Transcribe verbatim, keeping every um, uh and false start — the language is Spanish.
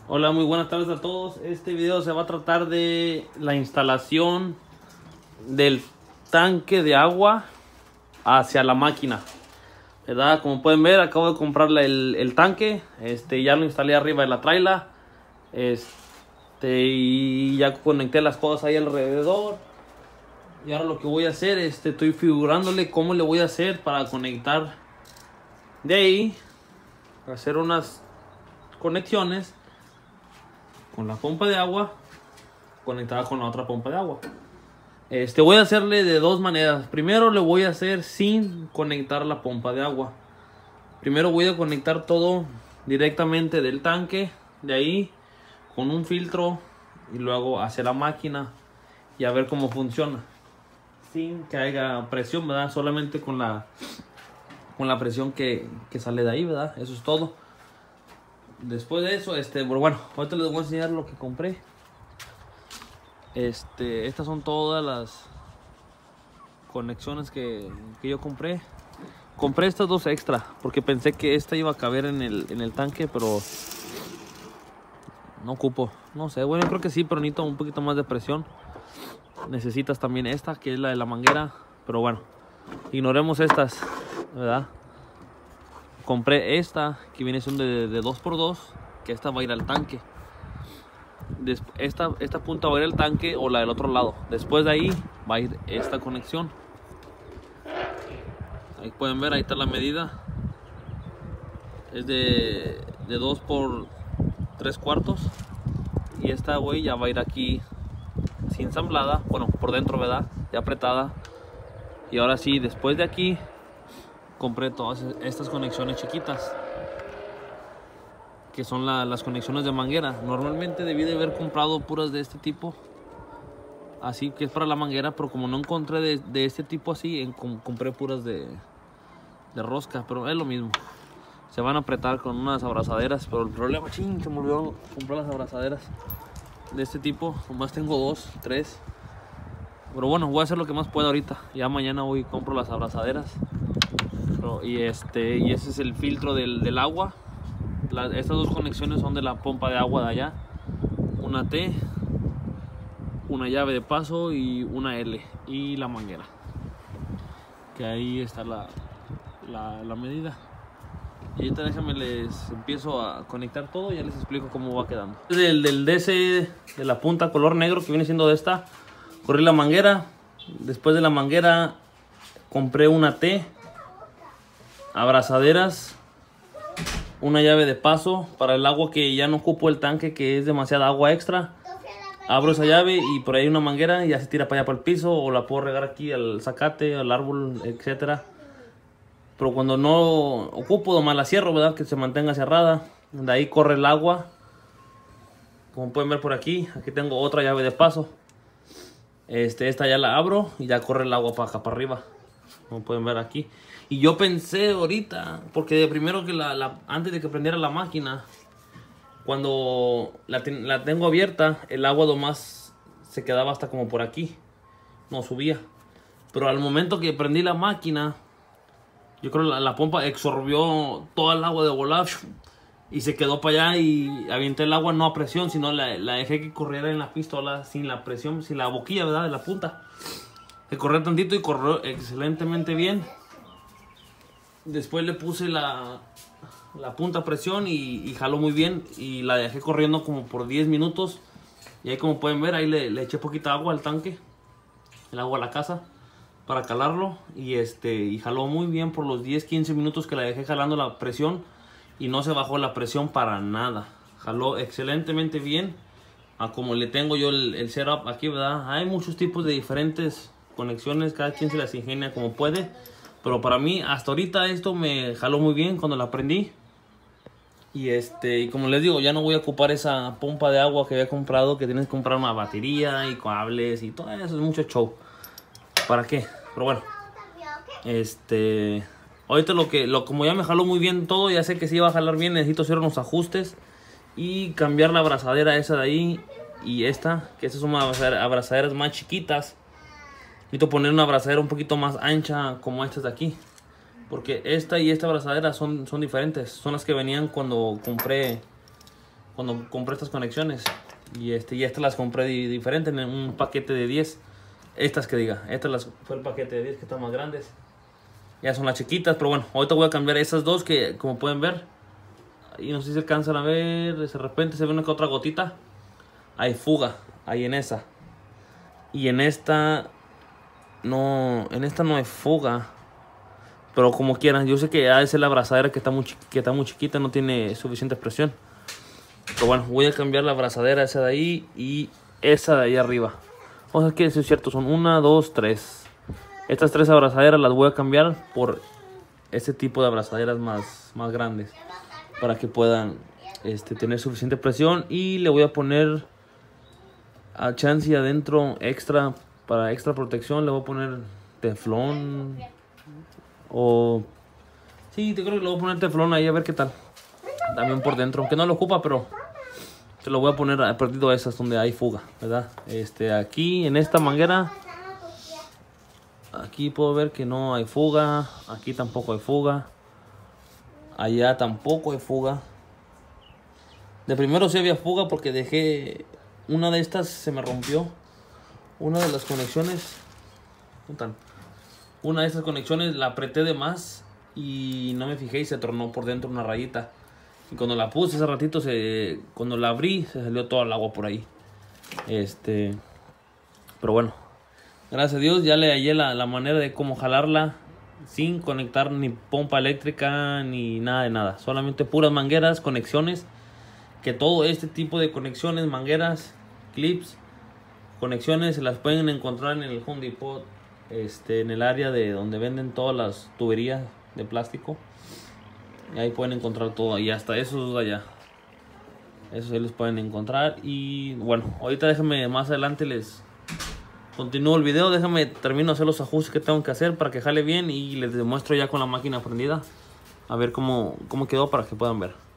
Hola, muy buenas tardes a todos. Este video se va a tratar de la instalación del tanque de agua hacia la máquina, ¿verdad? Como pueden ver, acabo de comprarle el, el tanque. Este, ya lo instalé arriba de la traila. Este, y ya conecté las cosas ahí alrededor. Y ahora lo que voy a hacer, este, estoy figurándole cómo le voy a hacer para conectar de ahí, hacer unas conexiones con la pompa de agua conectada con la otra pompa de agua. Este voy a hacerle de dos maneras. Primero le voy a hacer sin conectar la pompa de agua. Primero voy a conectar todo directamente del tanque de ahí con un filtro y luego hacia la máquina y a ver cómo funciona sin que haya presión, ¿verdad? Solamente con la con la presión que, que sale de ahí, ¿verdad? Eso es todo. Después de eso, este, bueno, ahorita les voy a enseñar lo que compré. Este, estas son todas las conexiones que, que yo compré. Compré estas dos extra porque pensé que esta iba a caber en el, en el tanque, pero no ocupo. No sé, bueno, yo creo que sí, pero necesito un poquito más de presión. Necesitas también esta, que es la de la manguera, pero bueno, ignoremos estas, ¿verdad? Compré esta que viene siendo de, de dos por dos, que esta va a ir al tanque. Des, esta, esta punta va a ir al tanque o la del otro lado. Después de ahí va a ir esta conexión. Ahí pueden ver, ahí está la medida. Es de, de dos por tres cuartos. Y esta güey ya va a ir aquí así ensamblada. Bueno, por dentro, ¿verdad? Ya apretada. Y ahora sí, después de aquí compré todas estas conexiones chiquitas, que son la, las conexiones de manguera. Normalmente debí de haber comprado puras de este tipo, así que es para la manguera, pero como no encontré de, de este tipo así, en, com, compré puras de, de rosca, pero es lo mismo. Se van a apretar con unas abrazaderas, pero el problema, ching, se me olvidó comprar las abrazaderas de este tipo. Nomás tengo dos, tres, pero bueno, voy a hacer lo que más pueda ahorita. Ya mañana voy y compro las abrazaderas. Pero, y este y ese es el filtro del, del agua. La, estas dos conexiones son de la pompa de agua de allá. Una T, una llave de paso y una L. Y la manguera, que ahí está la, la, la medida. Y ahorita déjame les empiezo a conectar todo y ya les explico cómo va quedando. Del, del D C de la punta color negro que viene siendo de esta, corrí la manguera. Después de la manguera compré una T, abrazaderas, una llave de paso para el agua que ya no ocupo el tanque, que es demasiada agua extra. Abro esa llave y por ahí una manguera y ya se tira para allá para el piso, o la puedo regar aquí al zacate, al árbol, etcétera. Pero cuando no ocupo, nomás la cierro, ¿verdad? Que se mantenga cerrada. De ahí corre el agua. Como pueden ver por aquí, aquí tengo otra llave de paso. Este, esta ya la abro y ya corre el agua para acá para arriba. Como pueden ver aquí. Y yo pensé ahorita, porque de primero que la, la antes de que prendiera la máquina, cuando la, la tengo abierta, el agua nomás se quedaba hasta como por aquí, no subía. Pero al momento que prendí la máquina, yo creo que la, la pompa absorbió toda el agua de volada y se quedó para allá, y avienté el agua no a presión, sino la, la dejé que corriera en la pistola sin la presión, sin la boquilla, ¿verdad? De la punta. Que corrió tantito y corrió excelentemente bien. Después le puse la, la punta a presión y, y jaló muy bien. Y la dejé corriendo como por diez minutos. Y ahí, como pueden ver, ahí le, le eché poquita agua al tanque, el agua a la casa, para calarlo. Y este y jaló muy bien por los diez quince minutos que la dejé jalando la presión. Y no se bajó la presión para nada. Jaló excelentemente bien. A como le tengo yo el, el setup aquí, ¿verdad? Hay muchos tipos de diferentes conexiones. Cada quien se las ingenia como puede. Pero para mí, hasta ahorita esto me jaló muy bien cuando la prendí. Y este y como les digo, ya no voy a ocupar esa pompa de agua que había comprado, que tienes que comprar una batería y cables y todo eso. Es mucho show. ¿Para qué? Pero bueno. Este... Ahorita lo que... Lo, como ya me jaló muy bien todo, ya sé que sí va a jalar bien. Necesito hacer unos ajustes y cambiar la abrazadera esa de ahí y esta, que estas son abrazaderas más chiquitas. Necesito poner una abrazadera un poquito más ancha como estas de aquí, porque esta y esta abrazadera son, son diferentes. Son las que venían cuando compré cuando compré estas conexiones. Y este y estas las compré di diferente en un paquete de diez. Estas que diga, estas las fue el paquete de diez que están más grandes. Ya son las chiquitas, pero bueno, ahorita voy a cambiar esas dos que como pueden ver. Y no sé si se alcanzan a ver, de repente se ve una que otra gotita. Hay fuga, ahí en esa. Y en esta no, en esta no hay fuga. Pero como quieran, yo sé que ha de ser la abrazadera que está muy, que está muy chiquita, no tiene suficiente presión. Pero bueno, voy a cambiar la abrazadera esa de ahí y esa de ahí arriba. O sea que eso es cierto, son una, dos, tres. Estas tres abrazaderas las voy a cambiar por este tipo de abrazaderas más, más grandes. Para que puedan este, tener suficiente presión. Y le voy a poner a chance adentro extra, para extra protección, le voy a poner teflón. O sí, te creo que le voy a poner teflón ahí a ver qué tal. También por dentro, aunque no lo ocupa, pero se lo voy a poner a perdido a esas donde hay fuga, ¿verdad? Este, aquí en esta manguera, aquí puedo ver que no hay fuga. Aquí tampoco hay fuga. Allá tampoco hay fuga. De primero sí había fuga porque dejé una de estas, se me rompió. Una de las conexiones. Una de estas conexiones la apreté de más y no me fijé y se tornó por dentro una rayita. Y cuando la puse hace ratito, se, cuando la abrí, se salió todo el agua por ahí. Este, pero bueno, gracias a Dios ya le hallé la, la manera de cómo jalarla sin conectar ni pompa eléctrica ni nada de nada. Solamente puras mangueras, conexiones. Que todo este tipo de conexiones, mangueras, clips, conexiones se las pueden encontrar en el Home Depot. Este, en el área de donde venden todas las tuberías de plástico. Y ahí pueden encontrar todo. Y hasta esos allá. Esos ahí los pueden encontrar. Y bueno, ahorita déjenme más adelante les continúo el video. Déjenme termino de hacer los ajustes que tengo que hacer para que jale bien. Y les demuestro ya con la máquina prendida. A ver cómo, cómo quedó para que puedan ver.